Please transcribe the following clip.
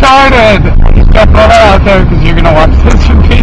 retarded! Yeah, throw that out there because you're gonna watch this repeat.